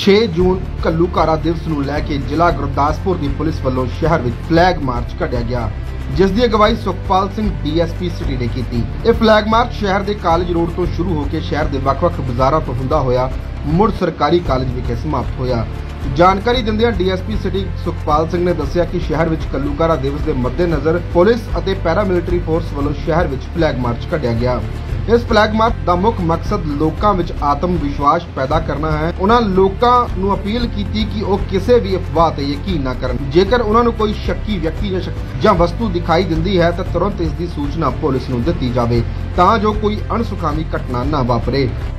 6 ਜੂਨ ਘੱਲੂਘਾਰਾ ਦਿਵਸ ਨੂੰ ਲੈ ਕੇ ਜ਼ਿਲ੍ਹਾ ਗੁਰਦਾਸਪੁਰ ਦੀ ਪੁਲਿਸ ਵੱਲੋਂ ਸ਼ਹਿਰ ਵਿੱਚ ਫਲੈਗ ਮਾਰਚ ਕੱਢਿਆ ਗਿਆ, ਜਿਸ ਦੀ ਅਗਵਾਈ ਸੁਖਪਾਲ ਸਿੰਘ ਡੀਐਸਪੀ ਸਿਟੀ ਨੇ ਕੀਤੀ। ਇਹ ਫਲੈਗ ਮਾਰਚ ਸ਼ਹਿਰ ਦੇ ਕਾਲਜ ਰੋਡ ਤੋਂ ਸ਼ੁਰੂ ਹੋ ਕੇ ਸ਼ਹਿਰ ਦੇ ਵੱਖ-ਵੱਖ ਬਾਜ਼ਾਰਾਂ ਤੋਂ ਹੁੰਦਾ ਹੋਇਆ ਮੁੜ ਸਰਕਾਰੀ ਕਾਲਜ ਵਿਖੇ ਸਮਾਪਤ ਹੋਇਆ। ਜਾਣਕਾਰੀ ਦਿੰਦਿਆਂ ਡੀਐਸਪੀ ਸਿਟੀ ਸੁਖਪਾਲ ਸਿੰਘ ਨੇ ਦੱਸਿਆ ਕਿ ਸ਼ਹਿਰ ਵਿੱਚ ਘੱਲੂਘਾਰਾ ਦਿਵਸ ਦੇ ਮੱਦੇਨਜ਼ਰ ਪੁਲਿਸ ਅਤੇ ਪੈਰਾਮਿਲਟਰੀ ਫੋਰਸ ਵੱਲੋਂ ਸ਼ਹਿਰ ਵਿੱਚ ਫਲੈਗ ਮਾਰਚ ਕੱਢਿਆ ਗਿਆ। इस फ्लैग मार्च का मुख्य मकसद लोगों में आत्म विश्वास पैदा करना है। उन्होंने लोगों को अपील की कि वह किसी भी अफवाह पर यकीन न करन। जेकर उन्होंने कोई शक्की व्यक्ति या वस्तु दिखाई दिंदी है तो तुरंत इसकी सूचना पुलिस को दी जाए तां जो कोई अणसुखावी घटना न वापरे।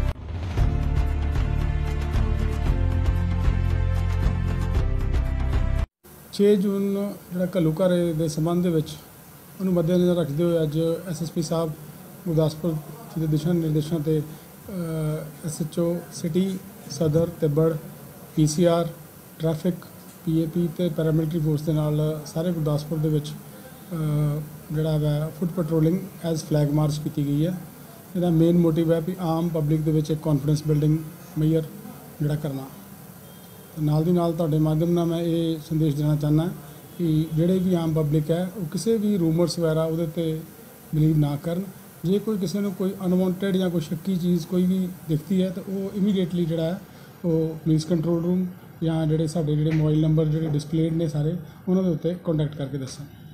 6 जून जो घल्लूघारे के संबंध में मद्देनज़र रखते हुए अज SSP साहब गुरदासपुर के दिशा निर्देशों से SHO city Sadar Tibber PCR traffic PAP ते पैरामिलिटरी फोर्स के नाल सारे गुरदासपुर के जोड़ा है foot patrolling as flag march की गई है। इसका मेन मोटिव है कि आम पब्लिक के एक कॉन्फिडेंस बिल्डिंग मेजर जोड़ा करना। नाल दी नाल तुहाडे माध्यम नाल मैं ये संदेश देना चाहना कि जिहड़े भी आम पब्लिक है वो किसी भी रूमर्स वगैरह उहदे ते बिलीव ना करन। जे कोई किसी को कोई अनवांटेड या कोई शक्की चीज़ कोई भी दिखती है तो वो इमीडिएटली जोड़ा है वो पुलिस कंट्रोल रूम या जोड़े साडे जोड़े मोबाइल नंबर जोड़े डिस्पलेड ने सारे उन्होंने उत्ते कॉन्टैक्ट करके दसन।